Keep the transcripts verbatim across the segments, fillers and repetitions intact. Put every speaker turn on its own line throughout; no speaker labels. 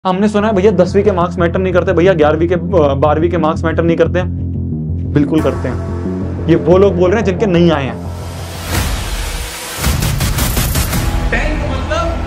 हमने सुना है भैया दसवीं के मार्क्स मैटर नहीं करते, भैया ग्यारहवीं के बारहवीं के मार्क्स मैटर नहीं करते हैं। बिल्कुल करते हैं। ये वो लोग बोल रहे हैं जिनके नहीं आए हैं। मतलब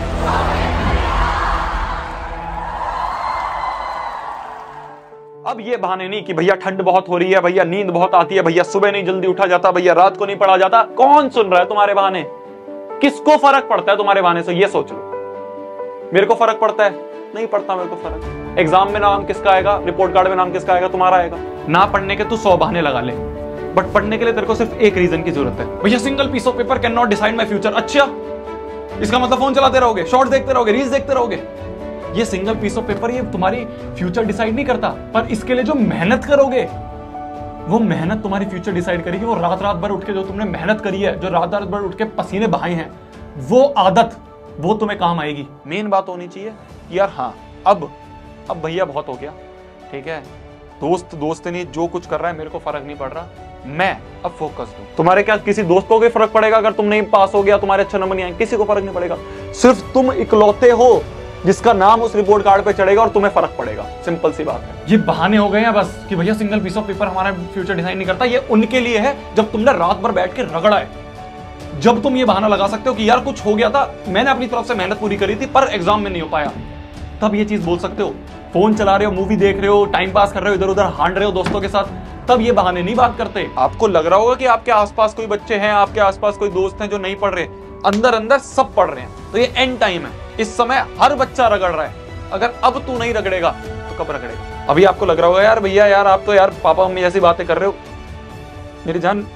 अब ये बहाने नहीं कि भैया ठंड बहुत हो रही है, भैया नींद बहुत आती है, भैया सुबह नहीं जल्दी उठा जाता, भैया रात को नहीं पढ़ा जाता। कौन सुन रहा है तुम्हारे बहाने? किसको फर्क पड़ता है तुम्हारे बहाने से? ये सोच लो। मेरे को फर्क पड़ता है? नहीं पड़ता मेरे को फर्क। एग्जाम में नाम किसका आएगा, रिपोर्ट कार्ड में नाम किसका आएगा? तुम्हारा आएगा। ना पढ़ने के तू सौ बहाने लगा ले, बट पढ़ने के लिए तेरे को सिर्फ एक रीजन की जरूरत है। भैया single piece of paper can not decide my future. अच्छा, इसका मतलब फोन चलाते रहोगे, शॉर्ट्स देखते रहोगे, रील्स देखते रहोगे। ये सिंगल पीस ऑफ पेपर ये तुम्हारी फ्यूचर डिसाइड नहीं करता, पर इसके लिए जो मेहनत करोगे वो मेहनत तुम्हारी फ्यूचर डिसाइड करेगी। वो रात रात भर उठ के जो तुमने मेहनत करी है, जो रात रात भर उठ के पसीने बहाए हैं, वो आदत वो तुम्हें काम आएगी। मेन बात होनी चाहिए यार, हाँ अब अब भैया बहुत हो गया, ठीक है, दोस्त दोस्त नहीं, जो कुछ कर रहा है मेरे को फर्क नहीं पड़ रहा, मैं अब फोकस हूं। तुम्हारे क्या किसी दोस्त को भी फर्क पड़ेगा अगर तुम नहीं पास हो गया, तुम्हारे अच्छे नंबर नहीं आए? किसी को फर्क नहीं पड़ेगा। सिर्फ तुम इकलौते हो जिसका नाम उस रिपोर्ट कार्ड पे चढ़ेगा और तुम्हें फर्क पड़ेगा। सिंपल सी बात है। ये बहाने हो गए हैं बस कि भैया सिंगल पीस ऑफ पेपर हमारा फ्यूचर डिसाइड नहीं करता। ये उनके लिए है जब तुमने रात भर बैठ के रगड़ा है। जब तुम ये बहाना लगा सकते हो कि यार कुछ हो गया था, मैंने अपनी तरफ से मेहनत पूरी करी थी पर एग्जाम में नहीं हो पाया, तब ये चीज बोल सकते हो। फोन चला रहे हो, मूवी देख रहे हो, टाइम पास कर रहे हो, इधर उधर हांड रहे हो दोस्तों के साथ, तब ये बहाने नहीं बात करते। आपको लग रहा होगा कि आपके आसपास कोई बच्चे हैं, आपके आसपास कोई दोस्त हैं जो नहीं पढ़ रहे, अंदर अंदर सब पढ़ रहे हैं। तो ये एंड टाइम है, इस समय हर बच्चा रगड़ रहा है। अगर अब तू नहीं रगड़ेगा तो कब रगड़ेगा? अभी आपको लग रहा होगा यार भैया यार आप तो यार पापा मम्मी जैसी बातें कर रहे हो। मेरी जान,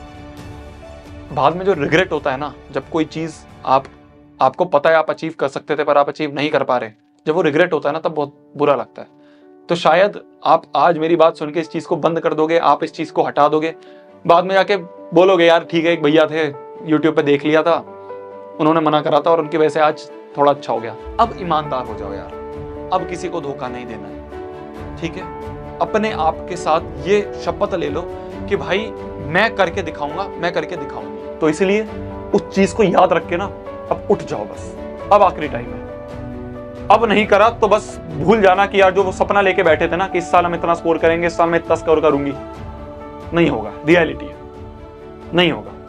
बाद में जो रिग्रेट होता है ना, जब कोई चीज आप आपको पता है आप अचीव कर सकते थे पर आप अचीव नहीं कर पा रहे, जब वो रिग्रेट होता है ना, तब बहुत बुरा लगता है। तो शायद आप आज मेरी बात सुन के इस चीज को बंद कर दोगे, आप इस चीज को हटा दोगे, बाद में जाके बोलोगे यार ठीक है एक भैया थे यूट्यूब पे देख लिया था, उन्होंने मना करा था और उनकी वजह से आज थोड़ा अच्छा हो गया। अब ईमानदार हो जाओ यार, अब किसी को धोखा नहीं देना है, ठीक है? अपने आप के साथ ये शपथ ले लो कि भाई मैं करके दिखाऊंगा, मैं करके दिखाऊंगी। तो इसलिए उस चीज को याद रख के ना अब उठ जाओ बस। अब आखिरी टाइम है। अब नहीं करा तो बस भूल जाना कि यार जो वो सपना लेके बैठे थे ना कि इस साल हम इतना स्कोर करेंगे, इस साल मैं इतना स्कोर करूंगी, नहीं होगा। रियलिटी है, नहीं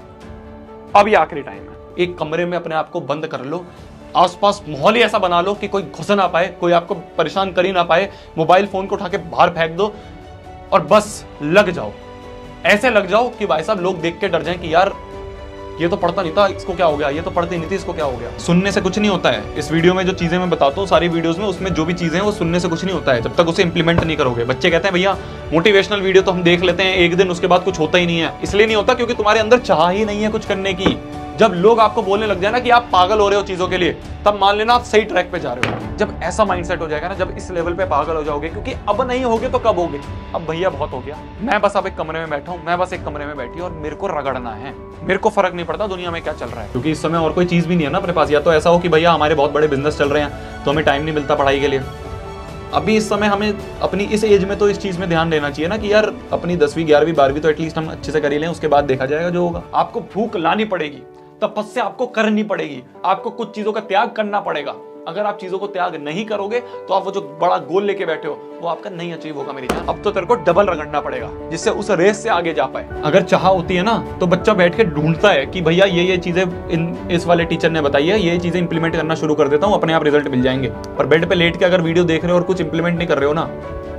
होगा। अब ये आखिरी टाइम है। एक कमरे में अपने आप को बंद कर लो, आसपास माहौल ही ऐसा बना लो कि कोई घुस ना पाए, कोई आपको परेशान कर ही ना पाए। मोबाइल फोन को उठा के बाहर फेंक दो और बस लग जाओ। ऐसे लग जाओ कि भाई साहब लोग देख के डर जाएं कि यार ये तो पढ़ता नहीं था, इसको क्या हो गया, ये तो पढ़ती नहीं थी, इसको क्या हो गया। सुनने से कुछ नहीं होता है। इस वीडियो में जो चीजें मैं बताता हूँ सारी वीडियोस में, उसमें जो भी चीजें हैं वो सुनने से कुछ नहीं होता है जब तक उसे इंप्लीमेंट नहीं करोगे। बच्चे कहते हैं भैया मोटिवेशनल वीडियो तो हम देख लेते हैं एक दिन, उसके बाद कुछ होता ही नहीं है। इसलिए नहीं होता क्योंकि तुम्हारे अंदर चाह ही नहीं है कुछ करने की। जब लोग आपको बोलने लग जाए ना कि आप पागल हो रहे हो चीजों के लिए, तब मान लेना आप सही ट्रैक पे जा रहे हो। जब ऐसा माइंडसेट हो जाएगा ना, जब इस लेवल पे पागल हो जाओगे, क्योंकि अब नहीं होगे तो कब होगे? अब भैया बहुत हो गया, मैं बस अब एक कमरे में बैठा हूं, मैं बस एक कमरे में बैठी और मेरे को रगड़ना है। मेरे को फर्क नहीं पड़ता दुनिया में क्या चल रहा है, क्योंकि इस समय और कोई चीज भी नहीं है ना अपने पास। या तो ऐसा हो कि भैया हमारे बहुत बड़े बिजनेस चल रहे हैं तो हमें टाइम नहीं मिलता पढ़ाई के लिए। अभी इस समय हमें अपनी इस एज में तो इस चीज में ध्यान देना चाहिए ना कि यार अपनी दसवीं ग्यारहवीं बारहवीं तो एटलीस्ट हम अच्छे से कर ही लें, उसके बाद देखा जाएगा जो होगा। आपको भूख लानी पड़ेगी, तपस्या आपको करनी पड़ेगी, आपको कुछ चीजों का त्याग करना पड़ेगा। अगर आप चीजों को त्याग नहीं करोगे तो आप वो जो बड़ा गोल लेके बैठे हो वो आपका नहीं अचीव होगा मेरी जान। अब तो तेरे को डबल रगड़ना पड़ेगा जिससे उस रेस से आगे जा पाए। अगर चाह होती है ना तो बच्चा बैठ के ढूंढता है कि भैया ये ये चीजें इन इस वाले टीचर ने बताई है, ये चीजें इंप्लीमेंट करना शुरू कर देता हूँ, अपने आप रिजल्ट मिल जाएंगे। और बेड पे लेट के अगर वीडियो देख रहे हो और कुछ इंप्लीमेंट नहीं कर रहे हो ना,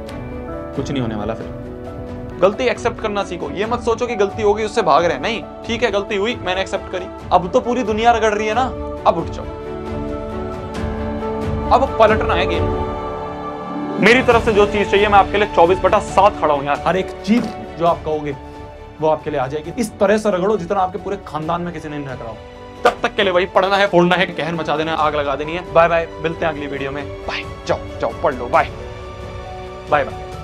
कुछ नहीं होने वाला। फिर गलती एक्सेप्ट करना सीखो। ये मत सोचो कि गलती होगी उससे भाग रहे हैं, नहीं, ठीक है गलती हुई, मैंने एक्सेप्ट करी। अब तो पूरी दुनिया रगड़ रही है ना, अब उठ जाओ, अब पलटना है गेम। मेरी तरफ से जो चीज चाहिए मैं आपके लिए चौबीस बटा सात खड़ा हूं यार। हर एक चीज जो आप कहोगे वो आपके लिए आ जाएगी। इस तरह से रगड़ो जितना आपके पूरे खानदान में किसी ने नहीं रगड़ा हो। तब तक के लिए वही पढ़ना है, फोड़ना है, कहर मचा देना है, आग लगा देनी है। बाय बाय, मिलते हैं अगली वीडियो में। बाय, जाओ जाओ पढ़ लो, बाय बाय बाय।